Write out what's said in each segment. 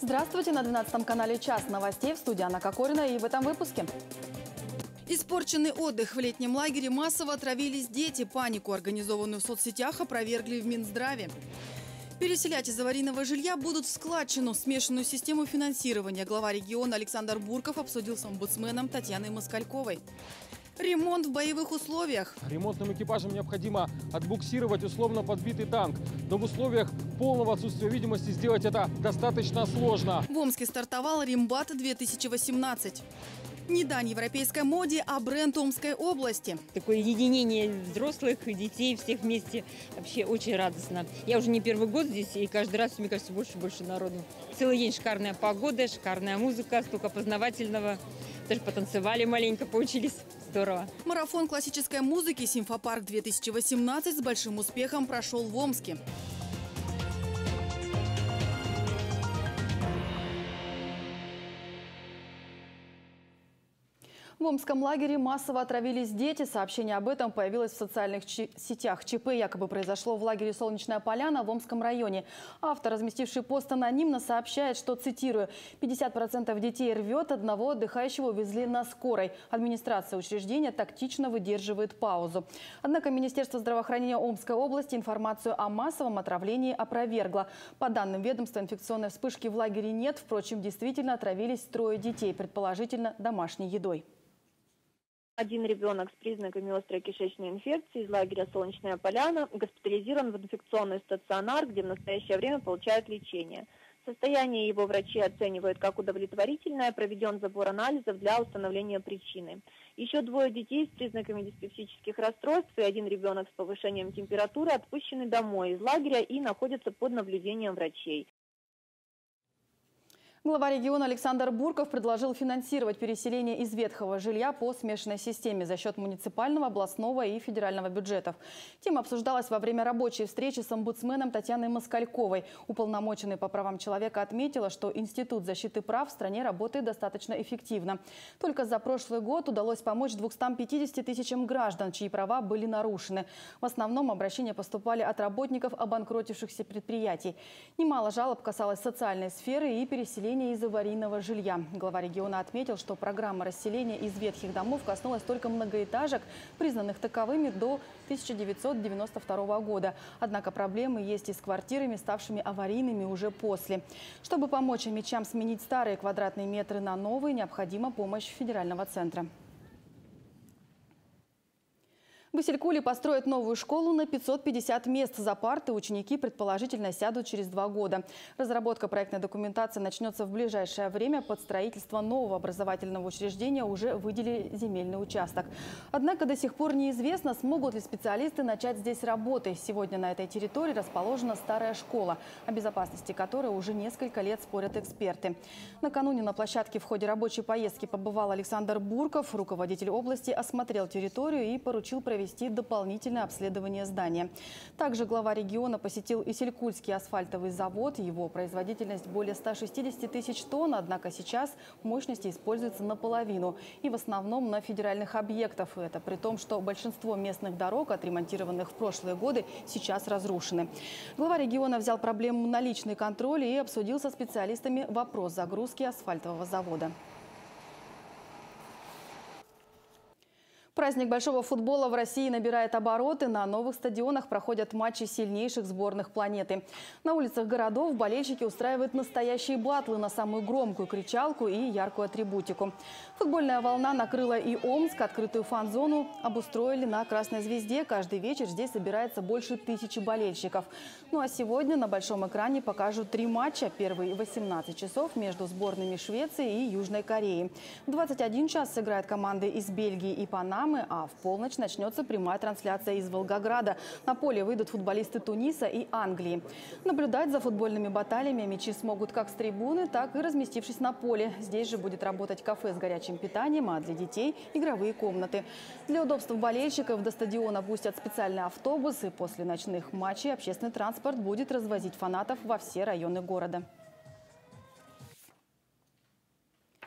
Здравствуйте, на 12 канале «Час новостей», в студии Анна Кокорина, и в этом выпуске. Испорченный отдых в летнем лагере, массово отравились дети. Панику, организованную в соцсетях, опровергли в Минздраве. Переселять из аварийного жилья будут в складчину. Смешанную систему финансирования глава региона Александр Бурков обсудил с омбудсменом Татьяной Москальковой. Ремонт в боевых условиях. Ремонтным экипажам необходимо отбуксировать условно подбитый танк. Но в условиях полного отсутствия видимости сделать это достаточно сложно. В Омске стартовал Римбат-2018. Не дань европейской моде, а бренд Омской области. Такое единение взрослых и детей всех вместе вообще очень радостно. Я уже не первый год здесь, и каждый раз, мне кажется, больше и больше народу. Целый день шикарная погода, шикарная музыка, столько познавательного. Даже потанцевали маленько, поучились. Здорово. Марафон классической музыки «Симфопарк-2018» с большим успехом прошел в Омске. В Омском лагере массово отравились дети. Сообщение об этом появилось в социальных сетях. ЧП якобы произошло в лагере «Солнечная поляна» в Омском районе. Автор, разместивший пост анонимно, сообщает, что, цитирую, 50% детей рвет, одного отдыхающего увезли на скорой. Администрация учреждения тактично выдерживает паузу. Однако Министерство здравоохранения Омской области информацию о массовом отравлении опровергло. По данным ведомства, инфекционной вспышки в лагере нет. Впрочем, действительно отравились 3 детей, предположительно домашней едой. Один ребенок с признаками острой кишечной инфекции из лагеря «Солнечная поляна» госпитализирован в инфекционный стационар, где в настоящее время получает лечение. Состояние его врачи оценивают как удовлетворительное, проведен забор анализов для установления причины. Еще 2 детей с признаками диспепсических расстройств и 1 ребенок с повышением температуры отпущены домой из лагеря и находятся под наблюдением врачей. Глава региона Александр Бурков предложил финансировать переселение из ветхого жилья по смешанной системе за счет муниципального, областного и федерального бюджетов. Тема обсуждалась во время рабочей встречи с омбудсменом Татьяной Москальковой. Уполномоченный по правам человека отметила, что Институт защиты прав в стране работает достаточно эффективно. Только за прошлый год удалось помочь 250 тысячам граждан, чьи права были нарушены. В основном обращения поступали от работников обанкротившихся предприятий. Немало жалоб касалось социальной сферы и переселения из аварийного жилья. Глава региона отметил, что программа расселения из ветхих домов коснулась только многоэтажек, признанных таковыми до 1992 года. Однако проблемы есть и с квартирами, ставшими аварийными уже после. Чтобы помочь омичам сменить старые квадратные метры на новые, необходима помощь федерального центра. В Исилькуле построят новую школу на 550 мест. За парты ученики предположительно сядут через 2 года. Разработка проектной документации начнется в ближайшее время. Под строительство нового образовательного учреждения уже выделили земельный участок. Однако до сих пор неизвестно, смогут ли специалисты начать здесь работы. Сегодня на этой территории расположена старая школа, о безопасности которой уже несколько лет спорят эксперты. Накануне на площадке в ходе рабочей поездки побывал Александр Бурков. Руководитель области осмотрел территорию и поручил провести дополнительное обследование здания. Также глава региона посетил Исилькульский асфальтовый завод. Его производительность более 160 тысяч тонн, однако сейчас мощности используются наполовину и в основном на федеральных объектах. И это при том, что большинство местных дорог, отремонтированных в прошлые годы, сейчас разрушены. Глава региона взял проблему на личный контроль и обсудил со специалистами вопрос загрузки асфальтового завода. Праздник большого футбола в России набирает обороты. На новых стадионах проходят матчи сильнейших сборных планеты. На улицах городов болельщики устраивают настоящие батлы на самую громкую кричалку и яркую атрибутику. Футбольная волна накрыла и Омск. Открытую фан-зону обустроили на Красной Звезде. Каждый вечер здесь собирается больше 1000 болельщиков. Ну а сегодня на большом экране покажут 3 матча. Первый в 18 часов между сборными Швеции и Южной Кореи. В 21 час сыграют команды из Бельгии и Панамы. А в полночь начнется прямая трансляция из Волгограда. На поле выйдут футболисты Туниса и Англии. Наблюдать за футбольными баталиями мячи смогут как с трибуны, так и разместившись на поле. Здесь же будет работать кафе с горячим питанием, а для детей – игровые комнаты. Для удобства болельщиков до стадиона пустят специальные автобусы. После ночных матчей общественный транспорт будет развозить фанатов во все районы города.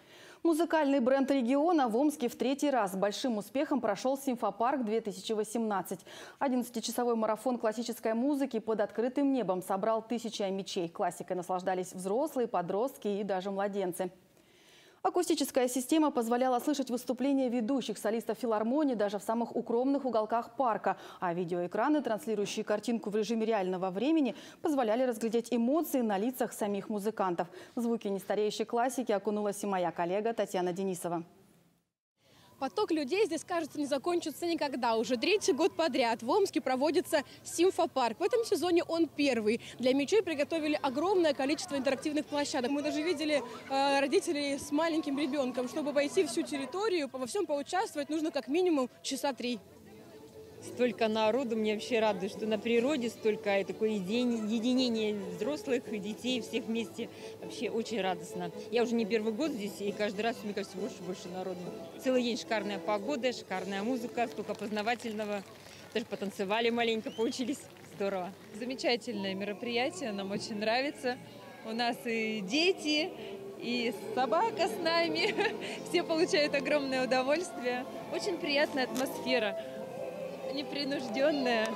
Музыкальный бренд региона в Омске в третий раз с большим успехом прошел «Симфопарк-2018». 11-часовой марафон классической музыки под открытым небом собрал тысячи мечей. Классикой наслаждались взрослые, подростки и даже младенцы. Акустическая система позволяла слышать выступления ведущих солистов филармонии даже в самых укромных уголках парка. А видеоэкраны, транслирующие картинку в режиме реального времени, позволяли разглядеть эмоции на лицах самих музыкантов. В звуки нестареющей классики окунулась и моя коллега Татьяна Денисова. Поток людей здесь, кажется, не закончится никогда. Уже третий год подряд в Омске проводится Симфопарк. В этом сезоне он первый. Для мечей приготовили огромное количество интерактивных площадок. Мы даже видели родителей с маленьким ребенком. Чтобы обойти всю территорию, во всем поучаствовать, нужно как минимум часа 3. Столько народу, мне вообще радует, что на природе столько такое единение взрослых и детей, всех вместе. Вообще очень радостно. Я уже не первый год здесь, и каждый раз, мне кажется, больше и больше народу. Целый день шикарная погода, шикарная музыка, столько познавательного. Даже потанцевали маленько, поучились. Здорово. Замечательное мероприятие, нам очень нравится. У нас и дети, и собака с нами. Все получают огромное удовольствие. Очень приятная атмосфера. Непринужденная.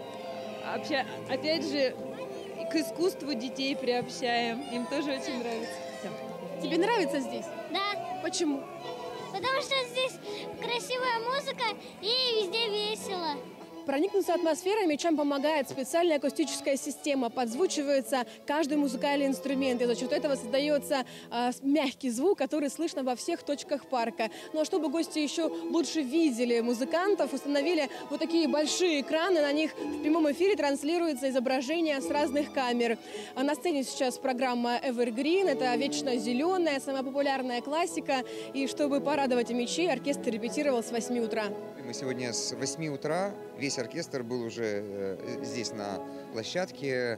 Опять же, к искусству детей приобщаем. Им тоже очень нравится. Тебе нравится здесь? Да. Почему? Потому что здесь красивая музыка и везде весело. Проникнуться атмосферой мечам помогает специальная акустическая система. Подзвучивается каждый музыкальный инструмент. И за счет этого создается мягкий звук, который слышно во всех точках парка. Ну а чтобы гости еще лучше видели музыкантов, установили вот такие большие экраны. На них в прямом эфире транслируется изображение с разных камер. А на сцене сейчас программа Evergreen. Это вечно зеленая, самая популярная классика. И чтобы порадовать мечей, оркестр репетировал с 8 утра. Мы сегодня с 8 утра, весь оркестр был уже здесь на площадке,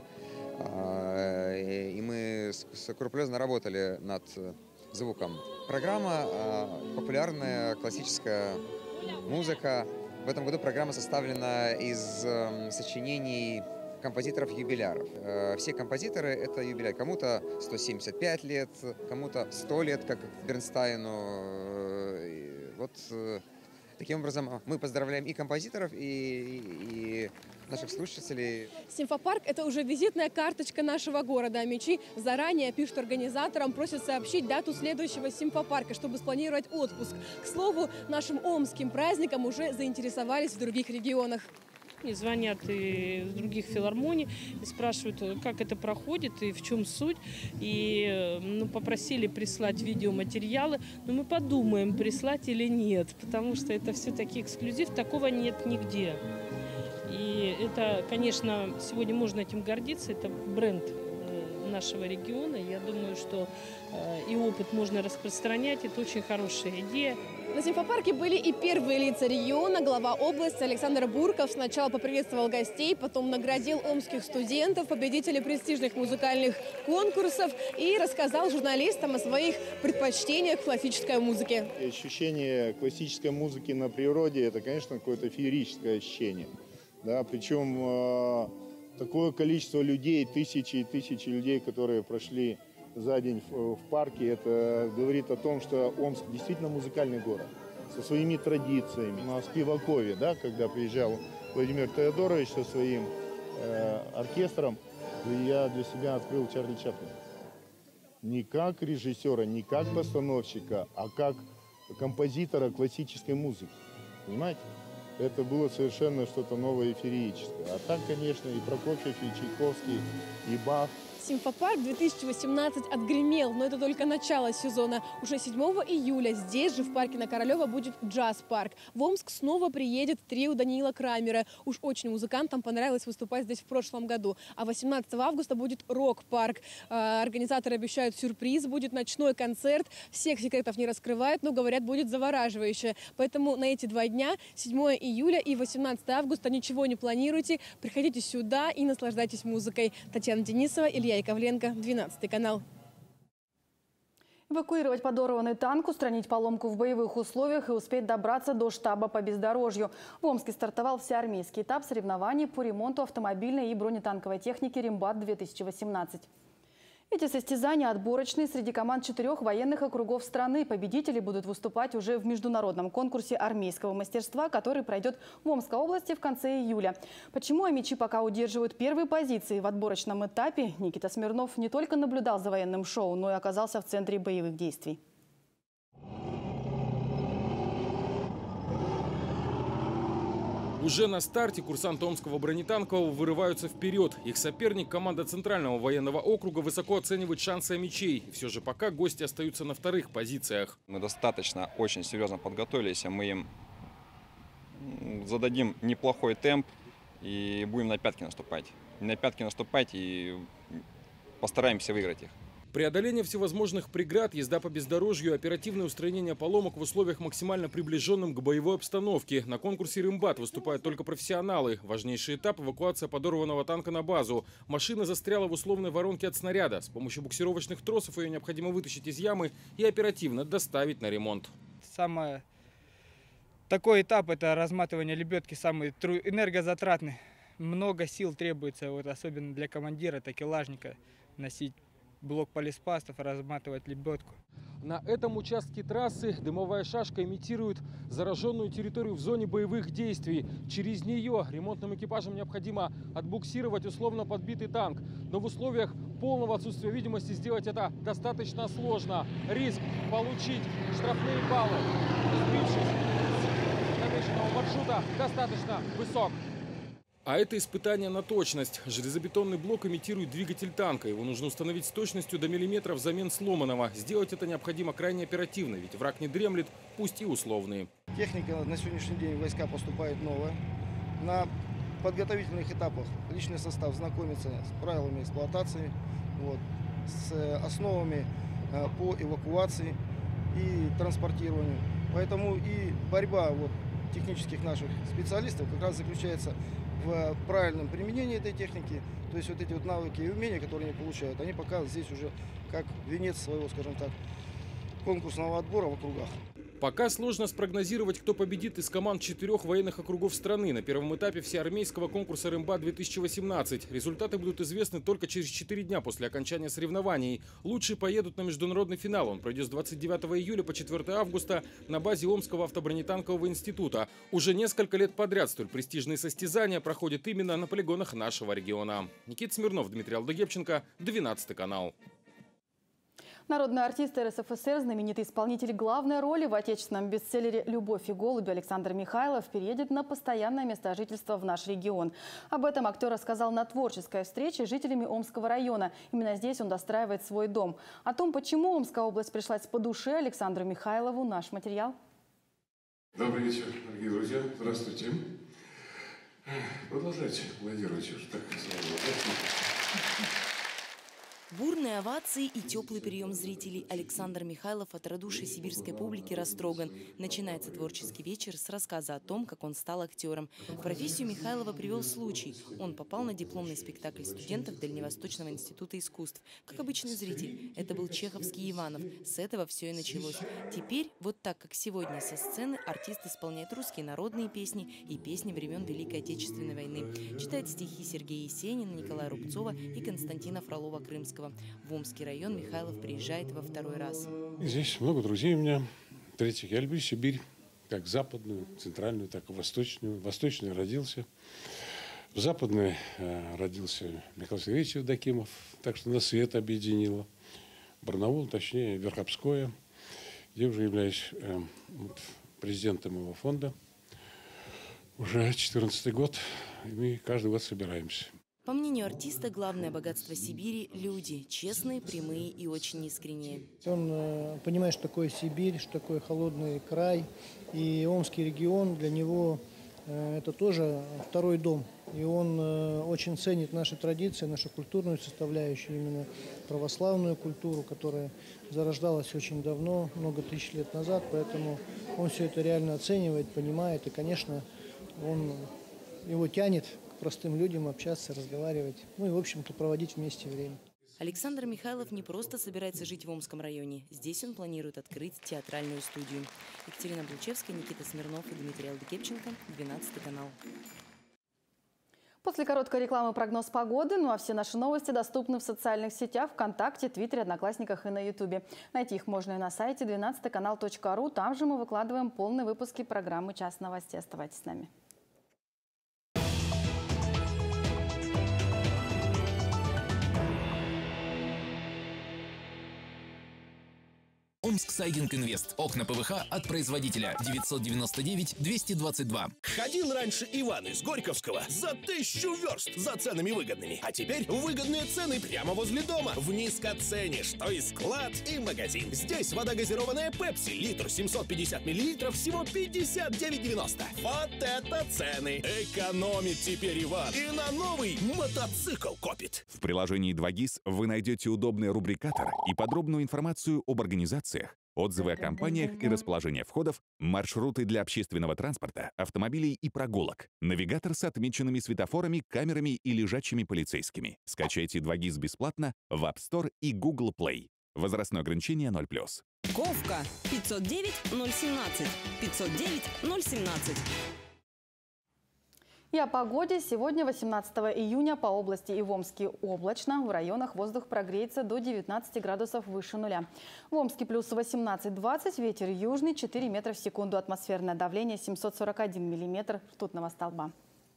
и мы скрупулезно работали над звуком. Программа популярная классическая музыка. В этом году программа составлена из сочинений композиторов-юбиляров. Все композиторы — это юбиляр. Кому-то 175 лет, кому-то 100 лет, как Бернстайну. Вот таким образом мы поздравляем и композиторов, и наших слушателей. Симфопарк – это уже визитная карточка нашего города. А мечи заранее пишут организаторам, просят сообщить дату следующего Симфопарка, чтобы спланировать отпуск. К слову, нашим омским праздником уже заинтересовались в других регионах. И звонят из других филармоний и спрашивают, как это проходит и в чем суть. И попросили прислать видеоматериалы. Но мы подумаем, прислать или нет, потому что это все-таки эксклюзив, такого нет нигде. И это, конечно, сегодня можно этим гордиться, это бренд нашего региона. Я думаю, что и опыт можно распространять, это очень хорошая идея. На Симфопарке были и первые лица региона. Глава области Александр Бурков сначала поприветствовал гостей, потом наградил омских студентов, победителей престижных музыкальных конкурсов и рассказал журналистам о своих предпочтениях в классической музыке. Ощущение классической музыки на природе – это, конечно, какое-то феерическое ощущение. Да, причем такое количество людей, тысячи и тысячи людей, которые прошли за день в парке, это говорит о том, что Омск действительно музыкальный город со своими традициями. На Спивакове, да, когда приезжал Владимир Теодорович со своим оркестром, я для себя открыл Чарли Чаплина. Не как режиссера, не как постановщика, а как композитора классической музыки. Понимаете? Это было совершенно что-то новое и феерическое. А так, конечно, и Прокофьев, и Чайковский, и Бах. Симфопарк 2018 отгремел, но это только начало сезона. Уже 7 июля здесь же, в парке на Королева, будет джаз-парк. В Омск снова приедет трио Даниила Крамера. Уж очень музыкантам понравилось выступать здесь в прошлом году. А 18 августа будет рок-парк. Организаторы обещают сюрприз, будет ночной концерт. Всех секретов не раскрывают, но, говорят, будет завораживающе. Поэтому на эти 2 дня, 7 июля и 18 августа, ничего не планируйте. Приходите сюда и наслаждайтесь музыкой. Татьяна Денисова, Илья Яковленко, 12 канал. Эвакуировать подорванный танк, устранить поломку в боевых условиях и успеть добраться до штаба по бездорожью. В Омске стартовал всеармейский этап соревнований по ремонту автомобильной и бронетанковой техники «Римбат-2018». Эти состязания отборочные среди команд 4 военных округов страны. Победители будут выступать уже в международном конкурсе армейского мастерства, который пройдет в Омской области в конце июля. Почему омичи пока удерживают первые позиции в отборочном этапе, Никита Смирнов не только наблюдал за военным шоу, но и оказался в центре боевых действий. Уже на старте курсанты Омского бронетанкового вырываются вперед. Их соперник, команда Центрального военного округа, высоко оценивает шансы омичей. Все же пока гости остаются на вторых позициях. Мы достаточно, очень серьезно подготовились. Мы им зададим неплохой темп и будем на пятки наступать. И постараемся выиграть их. Преодоление всевозможных преград, езда по бездорожью, оперативное устранение поломок в условиях максимально приближенным к боевой обстановке. На конкурсе «Рымбат» выступают только профессионалы. Важнейший этап – эвакуация подорванного танка на базу. Машина застряла в условной воронке от снаряда. С помощью буксировочных тросов ее необходимо вытащить из ямы и оперативно доставить на ремонт. Такой этап – это разматывание лебедки, самый энергозатратный. Много сил требуется, особенно для командира, такелажника, носить блок полиспастов, разматывать лебедку. На этом участке трассы дымовая шашка имитирует зараженную территорию в зоне боевых действий. Через нее ремонтным экипажам необходимо отбуксировать условно подбитый танк. Но в условиях полного отсутствия видимости сделать это достаточно сложно. Риск получить штрафные баллы, сбившись с намеченного маршрута, достаточно высок. А это испытание на точность. Железобетонный блок имитирует двигатель танка. Его нужно установить с точностью до миллиметра взамен сломанного. Сделать это необходимо крайне оперативно, ведь враг не дремлет, пусть и условные. Техника на сегодняшний день в войска поступает новая. На подготовительных этапах личный состав знакомится с правилами эксплуатации, с основами по эвакуации и транспортированию. Поэтому и борьба технических наших специалистов как раз заключается в правильном применении этой техники. То есть эти навыки и умения, которые они получают, они показывают здесь уже как венец своего, скажем так, конкурсного отбора в округах. Пока сложно спрогнозировать, кто победит из команд 4 военных округов страны на первом этапе всеармейского конкурса «Рымбат-2018». Результаты будут известны только через 4 дня после окончания соревнований. Лучшие поедут на международный финал. Он пройдет с 29 июля по 4 августа на базе Омского автобронетанкового института. Уже несколько лет подряд столь престижные состязания проходят именно на полигонах нашего региона. Никита Смирнов, Дмитрий Алдагепченко, 12 канал. Народный артист РСФСР, знаменитый исполнитель главной роли в отечественном бестселлере «Любовь и голуби» Александр Михайлов переедет на постоянное место жительства в наш регион. Об этом актер рассказал на творческой встрече с жителями Омского района. Именно здесь он достраивает свой дом. О том, почему Омская область пришлась по душе Александру Михайлову, наш материал. Добрый вечер, дорогие друзья. Здравствуйте. Продолжайте аплодировать уже так. Бурные овации и теплый прием зрителей. Александр Михайлов от радушия сибирской публики растроган. Начинается творческий вечер с рассказа о том, как он стал актером. Профессию Михайлова привел случай. Он попал на дипломный спектакль студентов Дальневосточного института искусств. Как обычный зритель. Это был чеховский Иванов. С этого все и началось. Теперь, вот так, как сегодня, со сцены артист исполняет русские народные песни и песни времен Великой Отечественной войны. Читает стихи Сергея Есенина, Николая Рубцова и Константина Фролова-Крымского. В Омский район Михайлов приезжает во второй раз. Здесь много друзей у меня. Третьих. Я люблю Сибирь. Как западную, центральную, так и восточную. Восточную родился. В западной родился Михаил Сергеевич Евдокимов. Так что нас и это объединило. Барнаул, точнее, Верховское. Я уже являюсь президентом его фонда. Уже 14-й год. И мы каждый год собираемся. По мнению артиста, главное богатство Сибири – люди. Честные, прямые и очень искренние. Он понимает, что такое Сибирь, что такое холодный край. И Омский регион для него это тоже второй дом. И он очень ценит наши традиции, нашу культурную составляющую, именно православную культуру, которая зарождалась очень давно, много тысяч лет назад. Поэтому он все это реально оценивает, понимает. И, конечно, его тянет к простым людям общаться, разговаривать, и, в общем-то, проводить вместе время. Александр Михайлов не просто собирается жить в Омском районе. Здесь он планирует открыть театральную студию. Екатерина Блучевская, Никита Смирнов и Дмитрий Алдагепченко, 12 канал. После короткой рекламы прогноз погоды. Ну а все наши новости доступны в социальных сетях, ВКонтакте, Твиттере, Одноклассниках и на Ютубе. Найти их можно и на сайте 12kanal.ru. Там же мы выкладываем полные выпуски программы «Час новостей». Оставайтесь с нами. Омск Сайдинг Инвест. Окна ПВХ от производителя 999-222. Ходил раньше Иван из Горьковского за 1000 верст за ценами выгодными. А теперь выгодные цены прямо возле дома. В низкоцене, что и склад, и магазин. Здесь вода газированная Пепси, литр 750 миллилитров, всего 59,90. Вот это цены! Экономит теперь Иван. И на новый мотоцикл копит. В приложении 2GIS вы найдете удобный рубрикатор и подробную информацию об организации, отзывы о компаниях и расположение входов, маршруты для общественного транспорта, автомобилей и прогулок, навигатор с отмеченными светофорами, камерами и лежачими полицейскими. Скачайте 2GIS бесплатно в App Store и Google Play. Возрастное ограничение 0+. Ковка 509 017 509 017. И о погоде. Сегодня, 18 июня, по области и в Омске облачно. В районах воздух прогреется до 19 градусов выше нуля. В Омске плюс 18-20, ветер южный, 4 метра в секунду. Атмосферное давление 741 миллиметр ртутного столба.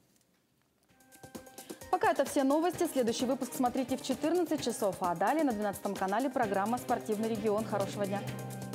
Пока это все новости. Следующий выпуск смотрите в 14 часов. А далее на 12 канале программа «Спортивный регион». Хорошего дня!